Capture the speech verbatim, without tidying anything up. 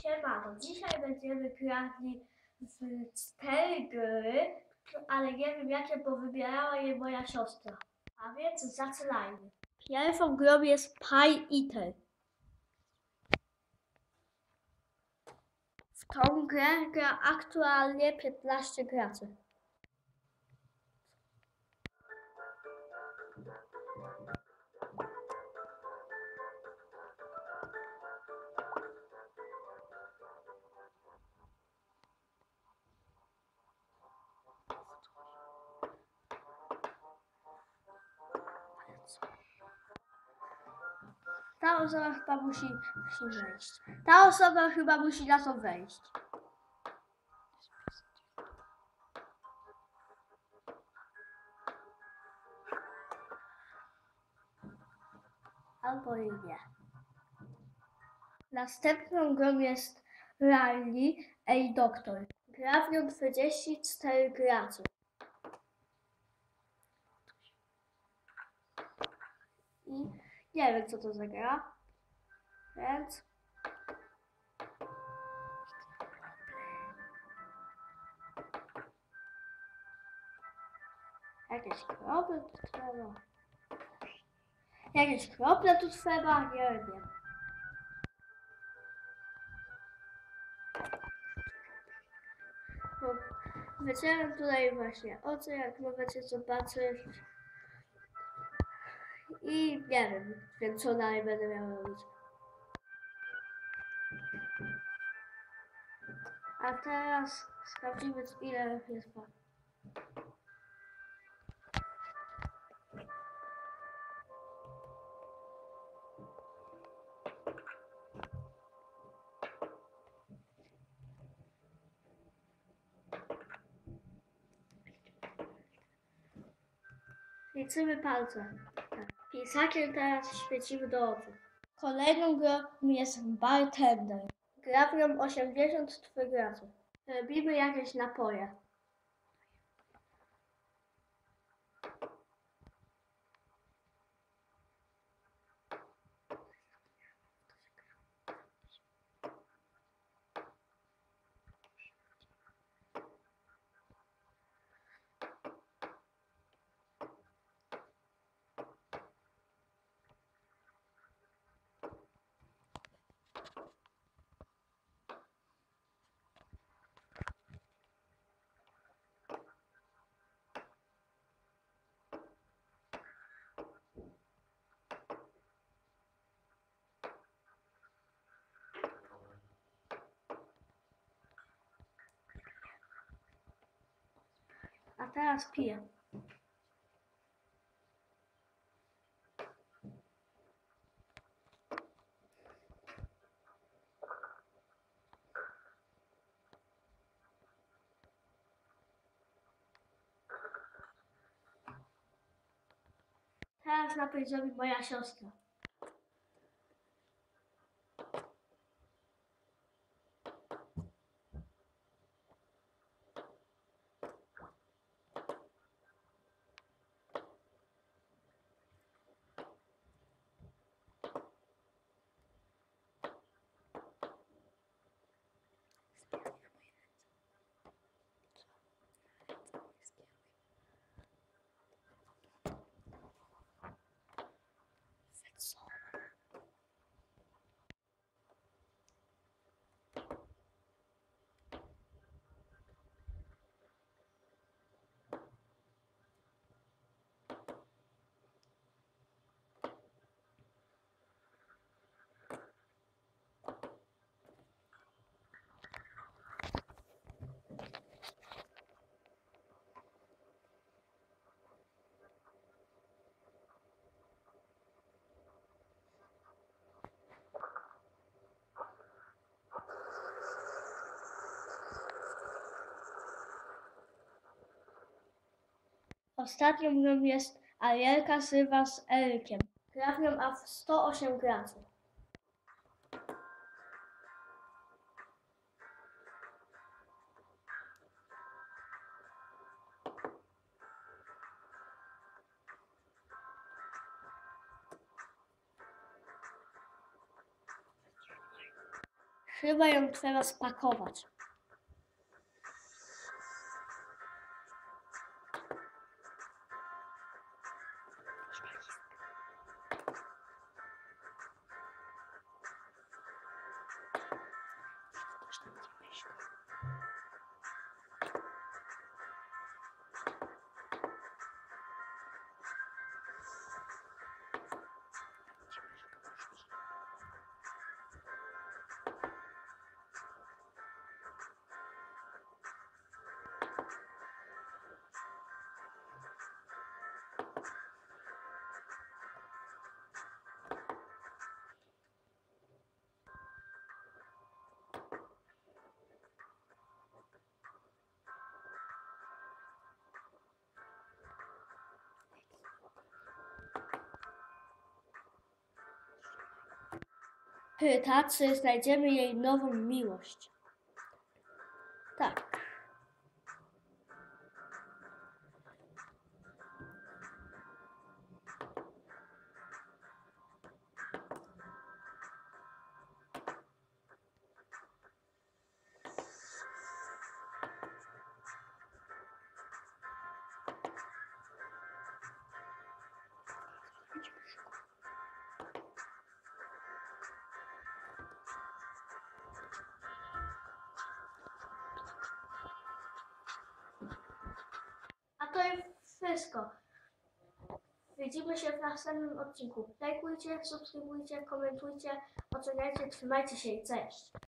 Siemano, dzisiaj będziemy grali w cztery gry, ale nie wiem jakie, bo wybierała je moja siostra. A więc zaczynajmy. Pierwszą grą jest Pie Eater. W tą grę gra aktualnie piętnaście graczy. Ta osoba chyba musi, musi wejść. Ta osoba chyba musi na to wejść. Albo i nie. Następną grą jest Rally Ej Doktor. Gra w nią dwadzieścia cztery graczy. I nie wiem co to za gra, więc jakieś krople tu trzeba. Jakieś krople tu trzeba, nie wiem. Bo wycieram tutaj właśnie oczy, jak możecie zobaczyć. I nie wiem, więc co dalej będę miał robić. A teraz sprawdzimy ile jest pan. Liczymy palce. Tak. Pisakiem teraz świecimy do oczu. Kolejną grą jest Bartender. Gra w nią osiemdziesiąt trzy graczy. Robimy jakieś napoje. A teraz piję. Teraz napój zrobi moja siostra. Ostatnią grą jest Arielka Sywa z Erykiem. Gra w nią aż sto osiem graczy. Chyba ją trzeba spakować. Tacy znajdziemy jej nową miłość. Tak. A to jest wszystko. Widzimy się w następnym odcinku. Lajkujcie, subskrybujcie, komentujcie, oceniajcie, trzymajcie się i cześć.